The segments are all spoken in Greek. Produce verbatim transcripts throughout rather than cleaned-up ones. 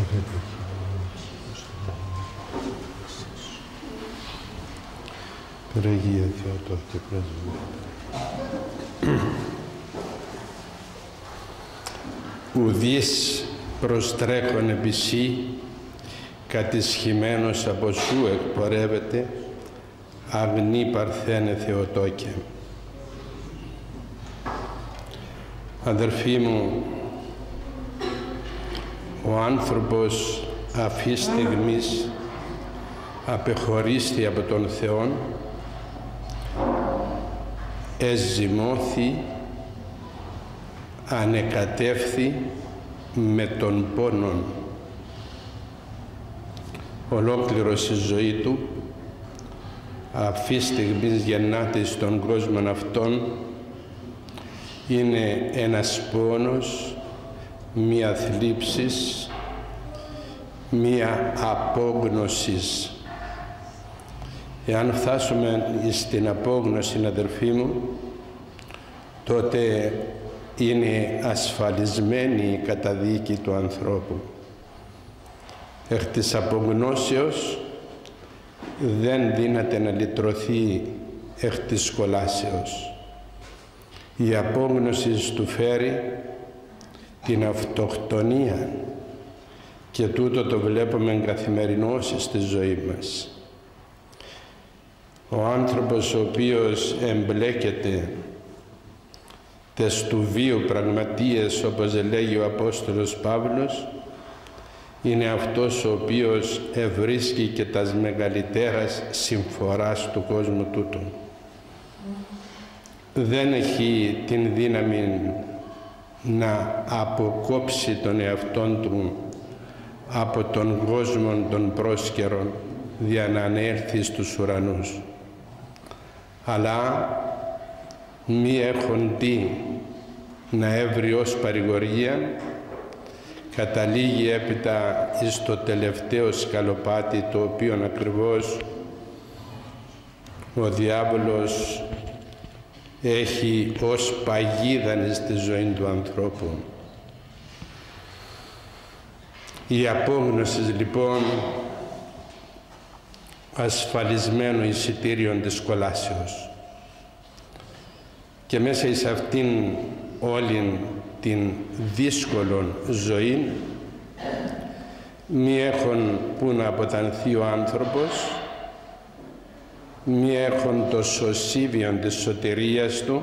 Παναγία Θεοτόκη πρεσβεύεται. Ουδείς προστρέχον επί σύ, κατησχημένος από σου εκπορεύεται, αγνή παρθένε Θεοτόκε. Αδερφοί μου, ο άνθρωπος αυτή στιγμής απεχωρίστη από τον Θεόν, εζυμώθη, ανεκατεύθη με τον πόνον. Ολόκληρος η ζωή του αυτή στιγμής γεννάται στον κόσμο αυτόν, είναι ένας πόνος, μία θλίψης, μία απόγνωσης. Εάν φτάσουμε στην απόγνωση, αδερφοί μου, τότε είναι ασφαλισμένη η καταδίκη του ανθρώπου. Εκ της απογνώσεως δεν δύναται να λυτρωθεί εκ της κολάσεως. Η απόγνωση του φέρει την αυτοκτονία και τούτο το βλέπουμε καθημερινώς στη ζωή μας. Ο άνθρωπος ο οποίος εμπλέκεται τες του βίου πραγματείες, όπως λέγει ο Απόστολος Παύλος, είναι αυτός ο οποίος ευρίσκει και τας μεγαλύτερας συμφοράς του κόσμου τούτου. Δεν έχει την δύναμη να αποκόψει τον εαυτόν του από τον κόσμο των πρόσκαιρων για να ανέλθει στους ουρανούς. Αλλά μη έχουν τι να έβρει ως παρηγορία, καταλήγει έπειτα εις το τελευταίο σκαλοπάτι, το οποίο ακριβώς ο διάβολος έχει ως παγίδα στη ζωή του ανθρώπου. Η απόγνωση λοιπόν ασφαλισμένο εισιτήριο της κολάσεως. Και μέσα εις αυτήν όλην την δύσκολη ζωή μη έχουν που να αποτανθεί ο άνθρωπος, μη έχουν το σωσίβιον της σωτηρίας του,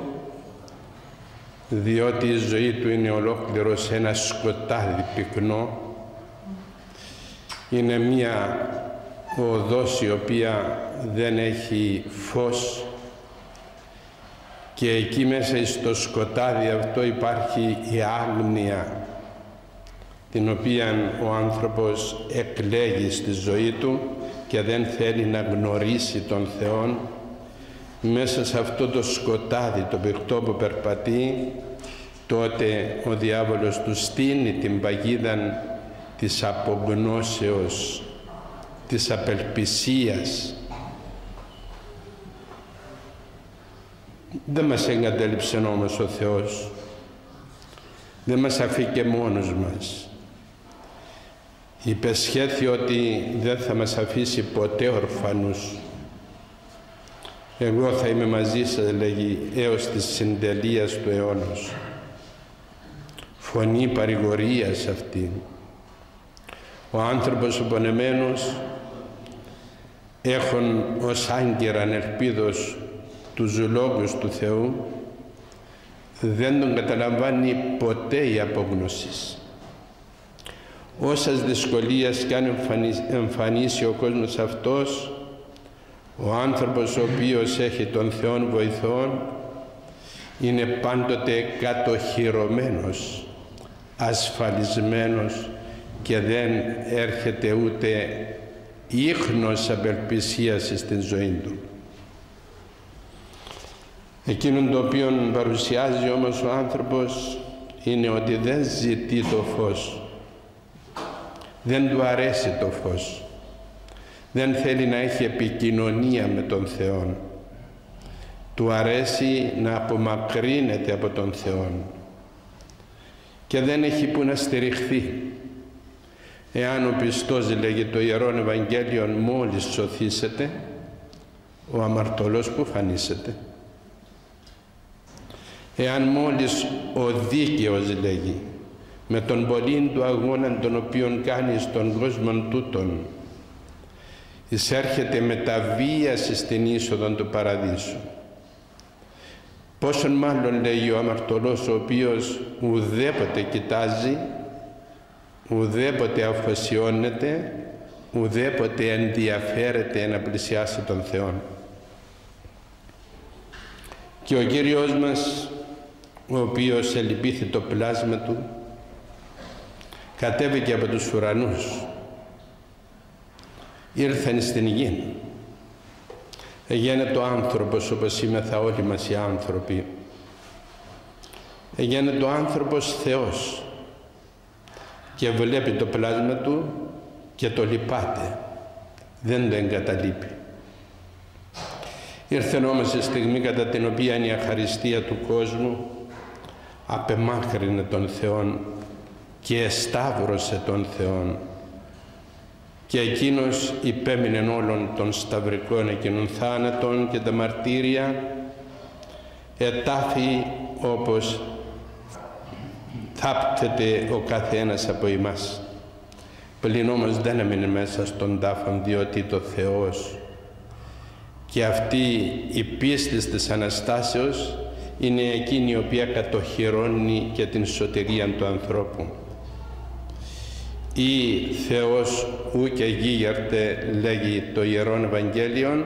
διότι η ζωή του είναι ολόκληρος ένα σκοτάδι πυκνό, είναι μία οδός η οποία δεν έχει φως, και εκεί μέσα στο σκοτάδι αυτό υπάρχει η άγνοια, την οποία ο άνθρωπος εκλέγει στη ζωή του και δεν θέλει να γνωρίσει τον Θεόν. Μέσα σε αυτό το σκοτάδι το πηχτό που περπατεί, τότε ο διάβολος του στείνει την παγίδα της απογνώσεως, της απελπισίας. Δεν μας εγκατέλειψε όμως ο Θεός, δεν μας αφήκε μόνος μας. Υπεσχέθη ότι δεν θα μας αφήσει ποτέ ορφανούς. Εγώ θα είμαι μαζί σας, λέγει, έως της συντελείας του αιώνος. Φωνή παρηγορίας αυτή. Ο άνθρωπος ο πονεμένος έχουν ως άγκυραν ελπίδος τους λόγους του Θεού, δεν τον καταλαμβάνει ποτέ η απόγνωση. Όσας δυσκολίες κι αν εμφανίσει ο κόσμος αυτός, ο άνθρωπος ο οποίος έχει τον Θεόν βοηθόν είναι πάντοτε κατοχυρωμένος, ασφαλισμένος και δεν έρχεται ούτε ίχνος απελπισίας στην ζωή του. Εκείνο το οποίο παρουσιάζει όμως ο άνθρωπος είναι ότι δεν ζητεί το φως, δεν του αρέσει το φως, δεν θέλει να έχει επικοινωνία με τον Θεό, του αρέσει να απομακρύνεται από τον Θεό και δεν έχει που να στηριχθεί. Εάν ο πιστός, λέγει το Ιερόν Ευαγγέλιο, μόλις σωθήσετε, ο αμαρτωλός που φανήσετε. Εάν μόλις ο δίκαιος, λέγει, με τον πολλήν του αγώνα τον οποίον κάνει στον κόσμο τούτον, εισέρχεται με τα βίαση στην είσοδο του παραδείσου. Πόσον μάλλον, λέγει, ο αμαρτωλός, ο οποίος ουδέποτε κοιτάζει, ουδέποτε αφοσιώνεται, ουδέποτε ενδιαφέρεται να πλησιάσει τον Θεό. Και ο Κύριος μας, ο οποίος ελυπήθη το πλάσμα Του, κατέβηκε από τους ουρανούς, ήρθεν στην γη, εγένετο άνθρωπος όπως είμεθα όλοι μας οι άνθρωποι, εγένετο άνθρωπος Θεός, και βλέπει το πλάσμα Του και το λυπάται, δεν το εγκαταλείπει. Ήρθε όμως η στιγμή κατά την οποία η αχαριστία του κόσμου απεμάκρυνε τον Θεόν και εσταύρωσε τον Θεόν, και εκείνος υπέμεινε όλων των σταυρικών εκείνων θάνατων και τα μαρτύρια, ετάφη όπως θάπτεται ο καθένας από εμάς. Πλην όμως δεν έμεινε μέσα στον τάφον, διότι το Θεός και αυτή η πίστη της Αναστάσεως είναι εκείνη η οποία κατοχυρώνει και την σωτηρία του ανθρώπου. Ή Θεός ου και γίγερτε, λέγει το Ιερόν Ευαγγέλιον,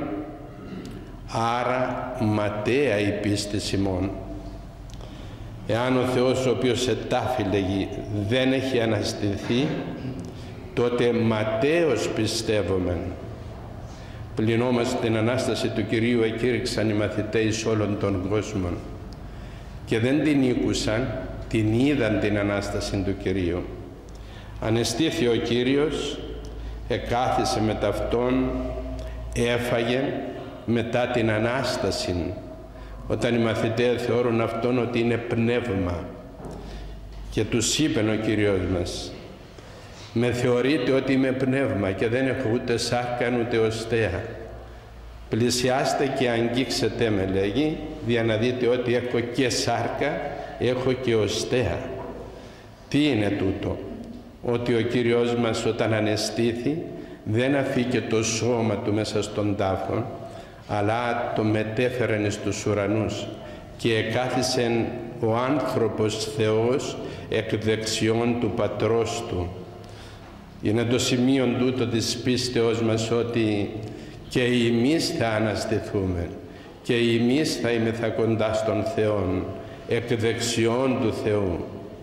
άρα ματαία η πίστη ημών. Εάν ο Θεός, ο οποίος ετάφη, λέγει, δεν έχει αναστηθεί, τότε ματαίως πιστεύομεν. Πλην όμως την Ανάσταση του Κυρίου εκήρυξαν οι μαθητές όλων των κόσμων και δεν την ήκουσαν, την είδαν την Ανάσταση του Κυρίου. Ανεστήθη ο Κύριος, εκάθισε με ταυτόν, έφαγε μετά την Ανάσταση, όταν οι μαθητές θεωρούν αυτόν ότι είναι πνεύμα, και τους είπεν ο Κύριος μας, με θεωρείτε ότι είμαι πνεύμα και δεν έχω ούτε σάρκα ούτε οστέα. Πλησιάστε και αγγίξετε με, λέγει, για να δείτε ότι έχω και σάρκα, έχω και οστέα. Τι είναι τούτο? Ότι ο Κύριος μας όταν ανεστήθη δεν αφήκε το σώμα Του μέσα στον τάφο, αλλά το μετέφερεν στους ουρανούς και εκάθισεν ο άνθρωπος Θεός εκ δεξιών του Πατρός Του. Είναι το σημείο τούτο της πίστεως μας, ότι και εμείς θα αναστηθούμε και εμείς θα είμεθα κοντά στον Θεό, εκ δεξιών του Θεού.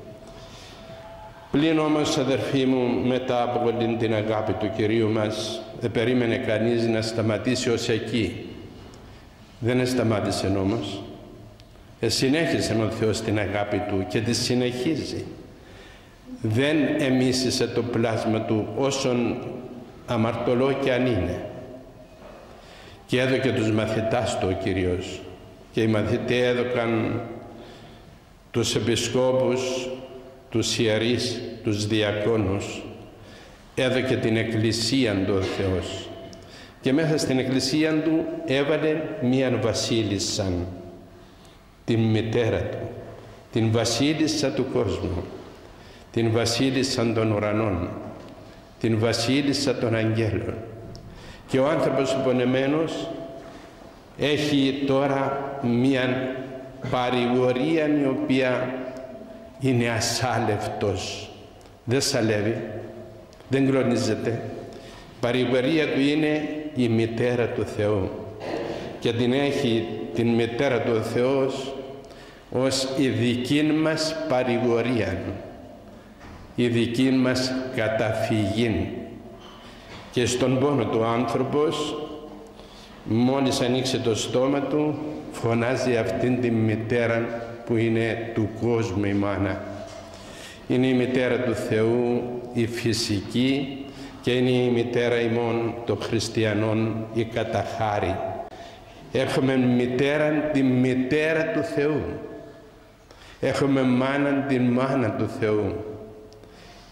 Πλην όμως, αδερφοί μου, μετά από την αγάπη του Κυρίου μας, δεν περίμενε κανείς να σταματήσει ως εκεί. Δεν σταμάτησε όμως. Ε, συνέχισε ο Θεός την αγάπη Του και τη συνεχίζει. Δεν εμίσησε το πλάσμα Του όσον αμαρτωλό και αν είναι. Και έδωκε τους μαθητάς Του ο Κύριος. Και οι μαθητές έδωκαν τους επισκόπους, τους ιερείς, τους διακόνους. Έδωκε την Εκκλησία Του ο Θεός. Και μέσα στην Εκκλησία Του έβαλε μίαν βασίλισσα, την μητέρα Του, την βασίλισσα του κόσμου, την βασίλισσα των ουρανών, την βασίλισσα των αγγέλων. Και ο άνθρωπος πονεμένος έχει τώρα μια παρηγορία η οποία είναι ασάλευτος, δεν σαλεύει, δεν κλονίζεται. Παρηγορία του είναι η μητέρα του Θεού και την έχει την μητέρα του Θεού ως η δική μας παρηγορία, η δική μας καταφυγή. Και στον πόνο του άνθρωπος, μόλις ανοίξει το στόμα του, φωνάζει αυτήν την μητέρα που είναι του κόσμου η μάνα. Είναι η μητέρα του Θεού, η φυσική, και είναι η μητέρα ημών των χριστιανών, η καταχάρη. Έχουμε μητέρα, τη μητέρα του Θεού. Έχουμε μάνα, την μάνα του Θεού.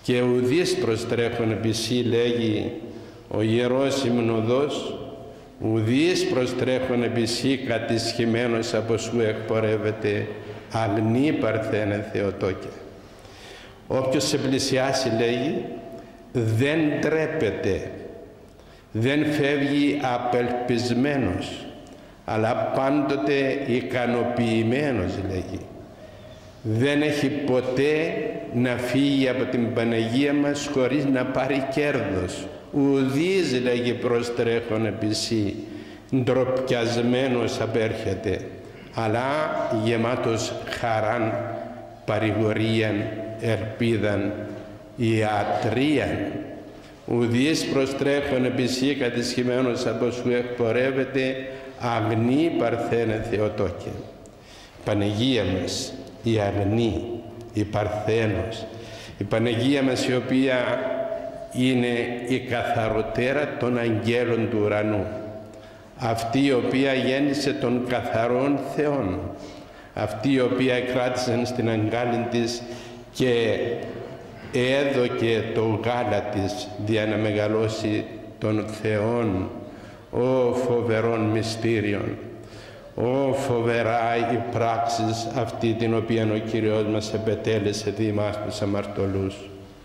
και ουδείς προστρέχον επισή, λέγει ο Ιερός Υμνοδός, ουδείς προστρέχον επισή κατησχημένος από σου εκπορεύεται, αγνή παρθένε Θεοτόκε. Όποιος σε πλησιάσει, λέγει, δεν τρέπεται, δεν φεύγει απελπισμένος, αλλά πάντοτε ικανοποιημένος, λέγει. Δεν έχει ποτέ να φύγει από την Παναγία μας χωρίς να πάρει κέρδος. Ουδείς, λέγει, προστρέχον επισή, ντροπιασμένος απέρχεται, αλλά γεμάτος χαράν, παρηγορίαν, ελπίδαν, ιατρίαν. Ουδείς προστρέχον επισή κατησχημένος από σου εκπορεύεται, αγνή παρθένε Θεοτόκε. Παναγία μας, η αγνή, η παρθένος, η Παναγία μας η οποία είναι η καθαροτέρα των αγγέλων του ουρανού, αυτή η οποία γέννησε των καθαρών Θεών, αυτή η οποία κράτησαν στην αγκάλη της και έδωκε το γάλα της για να μεγαλώσει των Θεών. Ω φοβερών μυστήριων, ω φοβερά οι πράξεις αυτή την οποία ο Κύριος μας επετέλεσε δι' εμάς τους αμαρτωλούς.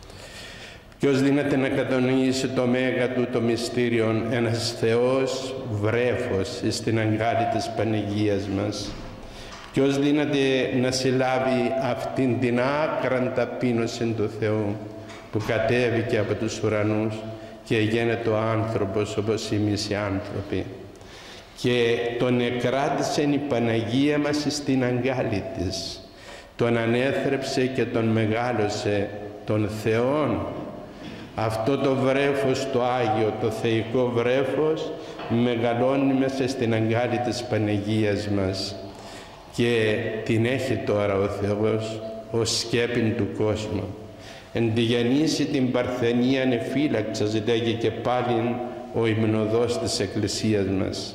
Ποιος δύναται να κατανοήσει το μέγα του το μυστήριον, ένας Θεός βρέφος στην αγκάλη της Παναγίας μας. Ποιος δύναται να συλλάβει αυτήν την άκραν ταπείνωση του Θεού που κατέβηκε από τους ουρανούς και γένετο άνθρωπος όπως εμείς οι άνθρωποι, και τον εκράτησε η Παναγία μας στην αγκάλη της, τον ανέθρεψε και τον μεγάλωσε τον Θεόν. Αυτό το βρέφος, το Άγιο, το θεϊκό βρέφος, μεγαλώνει μέσα στην αγκάλη της Παναγίας μας και την έχει τώρα ο Θεός ως σκέπην του κόσμου. Εν τη γεννήσει την παρθενίαν εφύλαξας, λέγει και πάλιν ο υμνοδός της Εκκλησίας μας.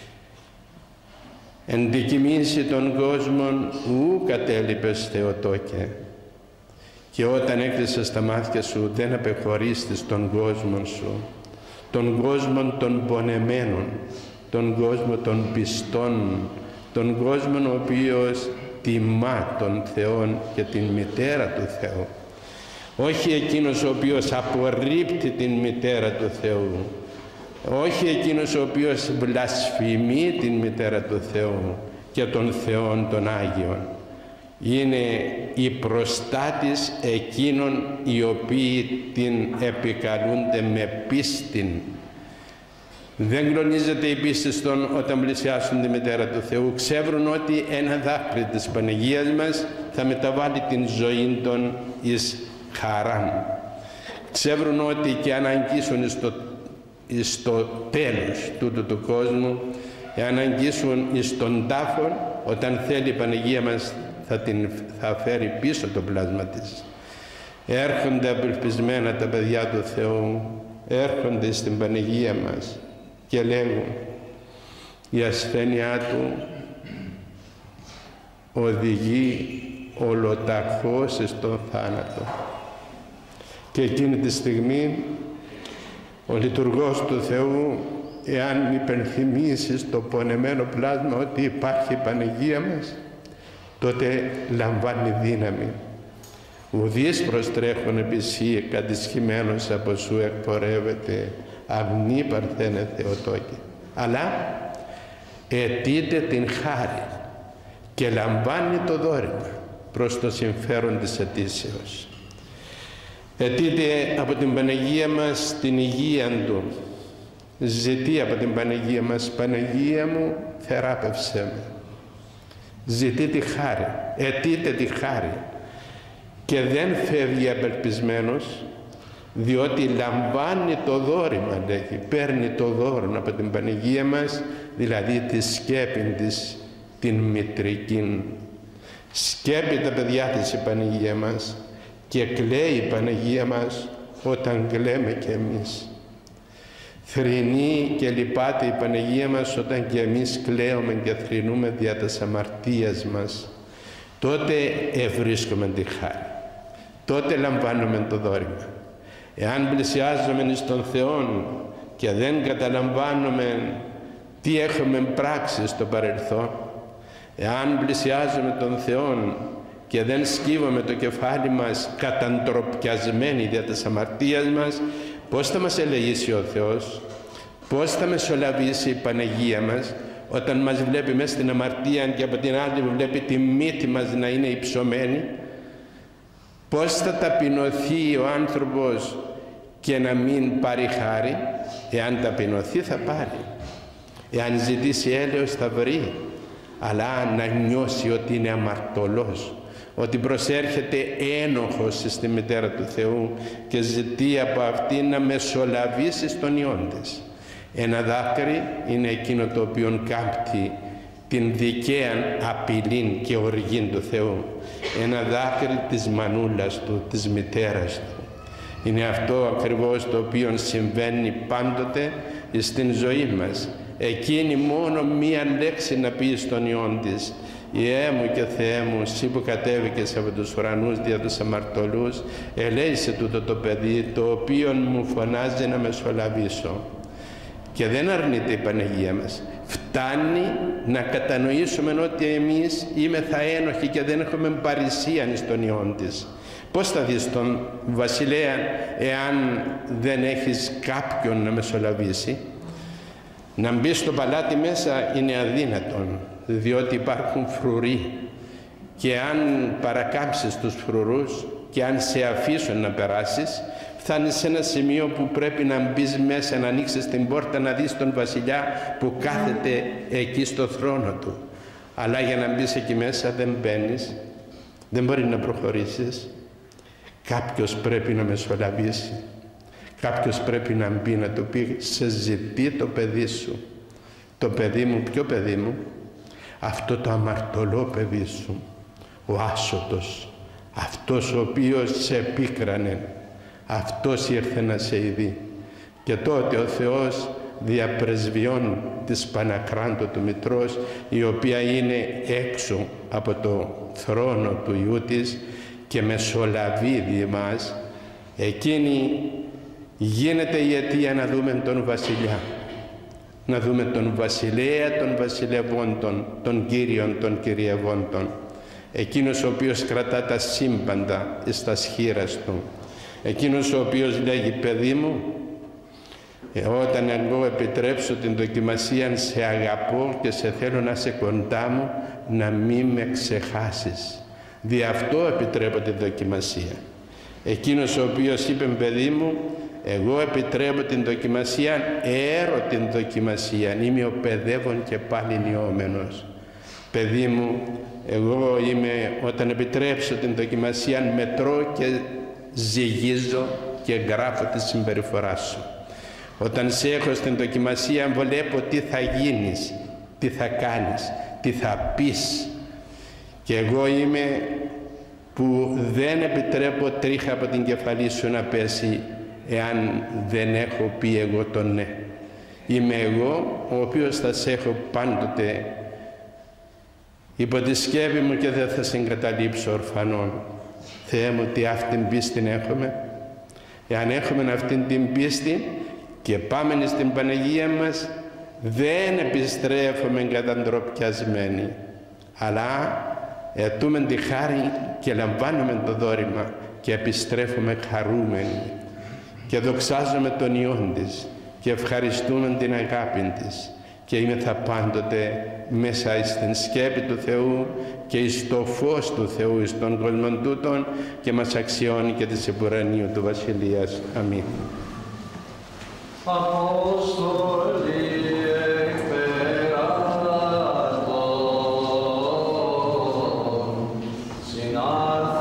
Εν τη κοιμήσει των κόσμων ου κατέλειπες Θεοτόκε. Και όταν έκλεισες τα μάτια σου δεν απεχωρίστης τον κόσμο σου, τον κόσμο των πονεμένων, τον κόσμο των πιστών, τον κόσμο ο οποίος τιμά τον Θεόν και την μητέρα του Θεού. Όχι εκείνος ο οποίος απορρίπτει την μητέρα του Θεού, όχι εκείνος ο οποίος βλασφημεί την μητέρα του Θεού και των Θεών των Άγιων. Είναι οι προστάτης εκείνων οι οποίοι την επικαλούνται με πίστην. Δεν κλονίζεται η πίστη στον όταν πλησιάσουν τη μητέρα του Θεού. Ξέρουν ότι ένα δάκρυ της Παναγίας μας θα μεταβάλει την ζωή των εις χαράν. Ξέρουν ότι και αν αγγίσουν στο, στο τέλος τούτου του κόσμου, εάν αγγίσουν εις τον τάφον, όταν θέλει η Παναγία μας θα, την, θα φέρει πίσω το πλάσμα της. Έρχονται απελπισμένα τα παιδιά του Θεού, έρχονται στην Παναγία μας και λέγουν η ασθένειά του οδηγεί ολοταχώς στον θάνατο. Και εκείνη τη στιγμή ο λειτουργός του Θεού, εάν υπενθυμίσει στο πονεμένο πλάσμα ότι υπάρχει η Παναγία μας, τότε λαμβάνει δύναμη. Ουδείς προστρέχον επισύ, κατησχημένος από σου εκπορεύεται, αγνή παρθένε Θεοτόκε. Αλλά αιτείται την χάρη και λαμβάνει το δώρημα προς το συμφέρον της αιτήσεως. Αιτείται από την Παναγία μας την υγεία του. Ζητεί από την Παναγία μας, Παναγία μου θεράπευσέ με. Ζητεί τη χάρη, αιτείται τη χάρη και δεν φεύγει απελπισμένος, διότι λαμβάνει το δώρημα, λέγει, παίρνει το δώρο από την Παναγία μας, δηλαδή τη σκέπην της, την μητρική. Σκέπει τα παιδιά της η Παναγία μας και κλαίει η Παναγία μας όταν κλαίμε και εμείς. Θρηνεί και λυπάται η Παναγία μας όταν και εμείς κλαίουμε και θρηνούμε δια της αμαρτίας μας. Τότε ευρίσκουμε τη χάρη. τότε λαμβάνουμε το δώρημα. Εάν πλησιάζουμε εις τον Θεόν και δεν καταλαμβάνουμε τι έχουμε πράξει στο παρελθόν, εάν πλησιάζουμε τον Θεόν και δεν σκύβουμε το κεφάλι μας καταντροπιασμένοι δια της αμαρτίας μας, πώς θα μας ελεήσει ο Θεός, πώς θα μεσολαβήσει η Παναγία μας όταν μας βλέπει μέσα στην αμαρτία και από την άλλη βλέπει τη μύτη μας να είναι υψωμένη? Πώς θα ταπεινωθεί ο άνθρωπος και να μην πάρει χάρη? Εάν ταπεινωθεί θα πάρει, εάν ζητήσει έλεος θα βρει, αλλά να νιώσει ότι είναι αμαρτωλός, ότι προσέρχεται ένοχος στη μητέρα του Θεού και ζητεί από αυτή να μεσολαβήσει στον Υιόν της. Ένα δάκρυ είναι εκείνο το οποίο κάμπτει την δικαία απειλή και οργή του Θεού. Ένα δάκρυ της μανούλας του, της μητέρας του. Είναι αυτό ακριβώς το οποίο συμβαίνει πάντοτε στην ζωή μας. Εκείνη μόνο μία λέξη να πει στον Υιόν της: «Ιε μου και Θεέ μου, εσύ που κατέβηκες από τους ουρανούς δια τους αμαρτωλούς, ελέησε τούτο το παιδί το οποίο μου φωνάζει να μεσολαβήσω». Και δεν αρνείται η Παναγία μας. Φτάνει να κατανοήσουμε ότι εμείς είμεθα ένοχοι και δεν έχουμε παρησίαν στον Υιόν της. Πώς θα δεις τον βασιλέα εάν δεν έχεις κάποιον να μεσολαβήσει? Να μπει στο παλάτι μέσα είναι αδύνατον, διότι υπάρχουν φρουροί, και αν παρακάμψεις τους φρουρούς και αν σε αφήσουν να περάσεις, φτάνεις σε ένα σημείο που πρέπει να μπεις μέσα, να ανοίξεις την πόρτα, να δεις τον βασιλιά που κάθεται εκεί στο θρόνο του. Αλλά για να μπεις εκεί μέσα δεν μπαίνεις, δεν μπορεί να προχωρήσεις. Κάποιος πρέπει να μεσολαβήσει. Κάποιος πρέπει να μπει να του πει: «Σε ζητεί το παιδί σου». Το παιδί μου, ποιο παιδί μου? Αυτό το αμαρτωλό παιδί σου, ο άσωτος, αυτός ο οποίος σε επίκρανε, αυτός ήρθε να σε ειδεί. Και τότε ο Θεός δια πρεσβειών της Πανακράντου του Μητρός, η οποία είναι έξω από το θρόνο του Υιού της και μεσολαβεί δι' μας, εκείνη γίνεται η αιτία να δούμε τον βασιλιά, να δούμε τον βασιλέα των βασιλευόντων, τον Κύριον των κυριευόντων, εκείνος ο οποίος κρατά τα σύμπαντα στα σχήρας του, εκείνος ο οποίος λέγει: «Παιδί μου, ε, όταν εγώ επιτρέψω την δοκιμασία, σε αγαπώ και σε θέλω να σε κοντά μου, να μην με ξεχάσεις. Δι' αυτό επιτρέπω τη δοκιμασία». Εκείνος ο οποίος είπε: «Παιδί μου, εγώ επιτρέπω την δοκιμασία, έρω την δοκιμασία, είμαι ο παιδεύων και πάλι νιώμενος. Παιδί μου, εγώ είμαι, όταν επιτρέψω την δοκιμασία, μετρώ και ζυγίζω και γράφω τη συμπεριφορά σου. Όταν σε έχω στην δοκιμασία, βλέπω τι θα γίνεις, τι θα κάνεις, τι θα πεις. Και εγώ είμαι που δεν επιτρέπω τρίχα από την κεφαλή σου να πέσει, εάν δεν έχω πει εγώ το ναι. Είμαι εγώ ο οποίος θα σε έχω πάντοτε υπό τη σκέπη μου και δεν θα σε εγκαταλείψω ορφανών». Θεέ μου, τι αυτήν πίστη έχουμε. Εάν έχουμε αυτήν την πίστη και πάμε στην Παναγία μας, δεν επιστρέφουμε καταντροπιασμένοι, αλλά αιτούμε τη χάρη και λαμβάνουμε το δώρημα και επιστρέφουμε χαρούμενοι και δοξάζουμε τον Υιόν της και ευχαριστούμε την αγάπη της και είμεθα πάντοτε μέσα στην σκέπη του Θεού και στο φως του Θεού εις των κόσμων τούτων, και μας αξιώνει και της επουρανίου του Βασιλείας. Αμήν. Απόστολοι εκπεράστων, συνάρθον